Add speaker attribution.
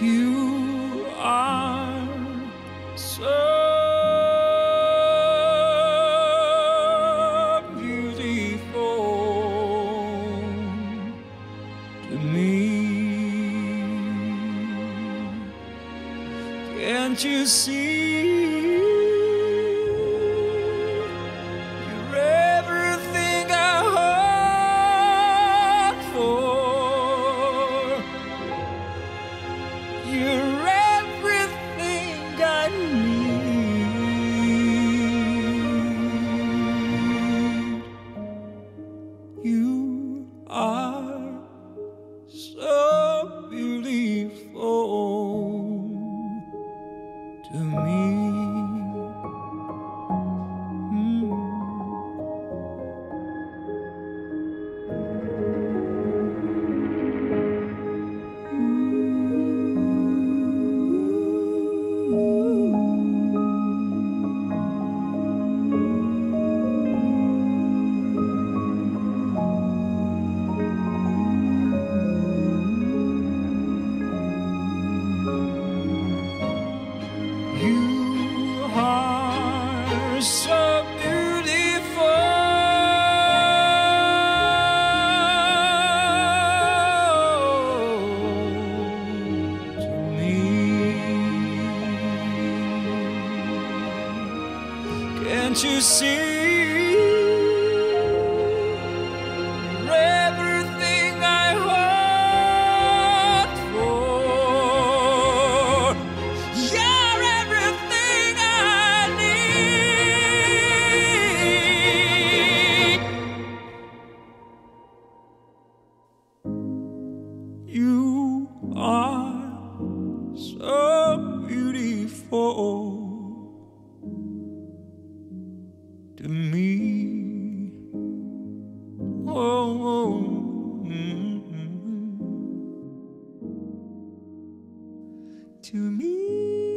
Speaker 1: You are so beautiful to me. Can't you see? You're everything I hope for. You're everything I need. You are so beautiful to me. You are so beautiful to me. Can't you see? You're everything I hoped for. You're everything I need. You are so beautiful to me. Oh, to me.